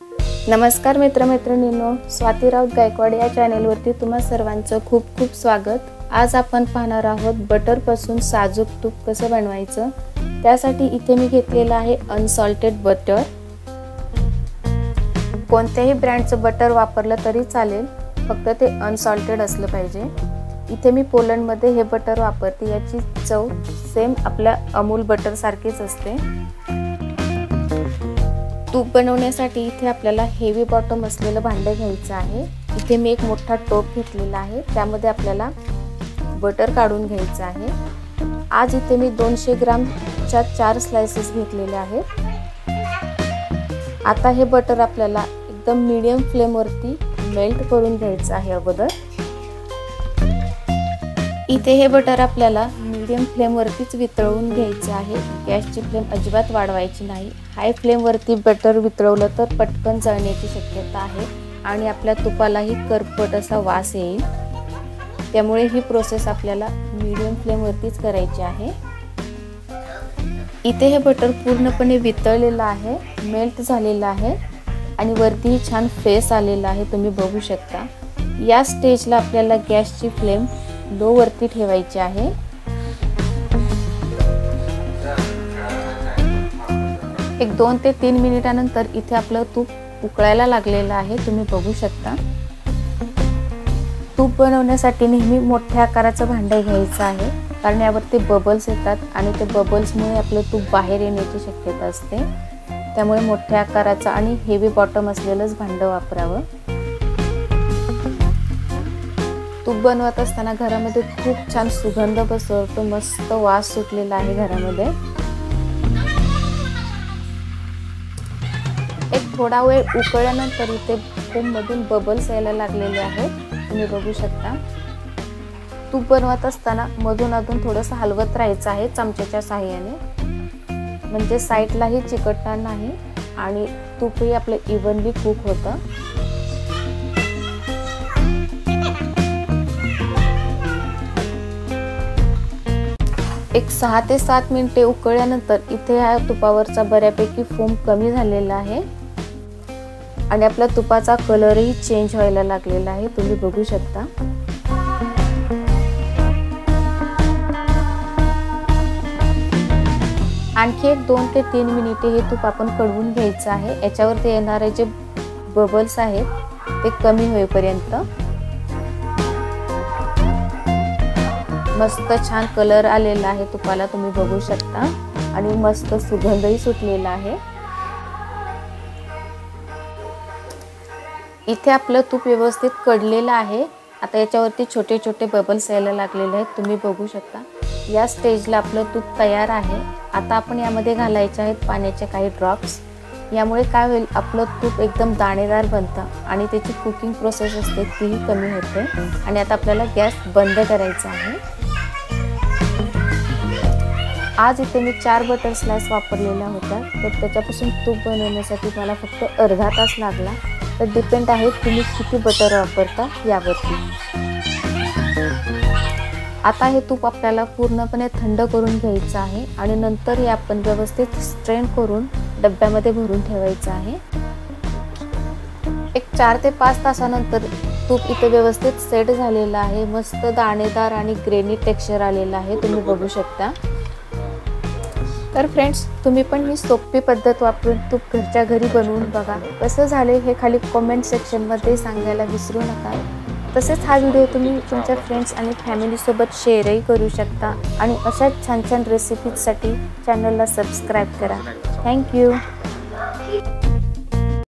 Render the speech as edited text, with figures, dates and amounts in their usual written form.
नमस्कार मित्रमैत्रिणींनो, स्वाती राऊत गायकवाड या चॅनलवरती तुम्हा सर्वांचं खूप खूप स्वागत। आज आपण पाहणार आहोत बटर पासून साजूक तूप कसं बनवायचं। त्यासाठी इथे मी घेतलेलं आहे अनसॉल्टेड बटर। कोणत्याही ब्रँडचं बटर वापरलं तरी चालेल, फक्त ते अनसॉल्टेड असलं पाहिजे। इथे मी पोलंडमध्ये हे बटर वापरते। याची चव सेम आपल्या अमूल बटर सारखीच असते। तूप बनवण्यासाठी इथे आपल्याला हेवी बॉटम असलेलं भांडं घ्यायचं आहे। इथे मी एक मोठा टोप घेतलेला आहे, त्यामध्ये आपल्याला बटर काढून घ्यायचं आहे। आज इथे मी 200 ग्रामच्या 4 स्लाइसेस घेतलेले आहेत। आता हे बटर आपल्याला एकदम मीडियम फ्लेमवरती मेल्ट करून घ्यायचं आहे अगोदर। इथे हे बटर आपल्याला मीडियम फ्लेमवरतीच वितळवून घ्यायचं आहे। गॅसची फ्लेम अजिबात वाढवायची नाही। हाय फ्लेमवरती बटर वितळवलं तर पटकन जळण्याची शक्यता आहे आणि आपल्या तुपालाही करपट असा वास येईल। त्यामुळे ही प्रोसेस आपल्याला मीडियम फ्लेमवरतीच करायची आहे। इथे हे बटर पूर्णपणे वितळलेलं आहे, मेल्ट झालेलं आहे आणि वरती छान फेस आलेला आहे, तुम्ही बघू शकता। या स्टेजला आपल्याला गॅसची फ्लेम लो वरती ठेवायची आहे। एक 2 ते 3 मिनिटानंतर इथे आपलं तूप उकळायला लागलेलं आहे, तुम्ही बघू शकता। तूप बनवण्यासाठी नेहमी मोठ्या आकाराचं भांडं घ्यायचं आहे, कारण यावरती बबल्स येतात आणि ते बबल्समुळे आपलं तूप बाहेर येण्याची शक्यता असते। त्यामुळे मोठ्या आकाराचं आणि हेवी बॉटम असलेलंच भांडं वापरावं। तूप बनवत असताना घरामध्ये खूप छान सुगंध पसरतो, मस्त वास सुटलेला आहे घरामध्ये। एक थोडा वेळ उकळल्यानंतर इथे फोममधून बबल्स यायला लागलेले आहेत, तुम्ही बघू शकता। तूप बनवत असताना मधून अधून थोडंसं हलवत राहायचं आहे चमच्याच्या साहाय्याने, म्हणजे साईडलाही चिकटणार नाही आणि तूपही आपलं इव्हनली कुक होतं। एक 6 ते 7 मिनिटे उकळल्यानंतर इथे ह्या तुपावरचा बऱ्यापैकी फोम कमी झालेला आहे आणि आपल्या तुपाचा कलरही चेंज व्हायला लागलेला आहे, तुम्ही बघू शकता। आणखी एक 2 ते 3 मिनिटे हे तूप आपण कढवून घ्यायचं आहे। याच्यावरती येणारे जे बबल्स आहेत ते कमी होईपर्यंत। मस्त छान कलर आलेला आहे तुपाला, तुम्ही बघू शकता आणि मस्त सुगंधही सुटलेला आहे। इथे आपलं तूप व्यवस्थित कढलेलं आहे। आता याच्यावरती छोटे छोटे बबल्स यायला लागलेले आहेत, तुम्ही बघू शकता। या स्टेजला आपलं तूप तयार आहे। आता आपण यामध्ये घालायचे आहेत पाण्याचे काही ड्रॉप्स। यामुळे काय होईल, आपलं तूप एकदम दाणेदार बनतं आणि त्याची कुकिंग प्रोसेस असते तीही कमी होते। आणि आता आपल्याला गॅस बंद करायचा आहे। आज इथे मी 4 बटर स्लाइस वापरलेल्या होत्या, तर त्याच्यापासून तूप बनवण्यासाठी मला फक्त अर्धा तास लागला। तर डिपेंड आहे तुम्ही किती बटर वापरता यावरती। आता हे तूप आपल्याला पूर्णपणे थंड करून घ्यायचं आहे आणि नंतर हे आपण व्यवस्थित स्ट्रेन करून डब्यामध्ये भरून ठेवायचं आहे। एक 4 ते 5 तासानंतर तूप इथे व्यवस्थित सेट झालेलं आहे। मस्त दाणेदार आणि ग्रेनी टेक्स्चर आलेलं आहे, तुम्ही बघू शकता। तर फ्रेंड्स, तुम्ही पण ही सोपी पद्धत वापरून तूप घरच्या घरी बनवून बघा। कसं झाले हे खाली कमेंट सेक्शनमध्ये सांगायला विसरू नका। तसेच हा व्हिडिओ तुम्ही तुमच्या फ्रेंड्स आणि फॅमिलीसोबत शेअरही करू शकता आणि अशाच छान छान रेसिपीजसाठी चॅनलला सबस्क्राईब करा। थँक्यू।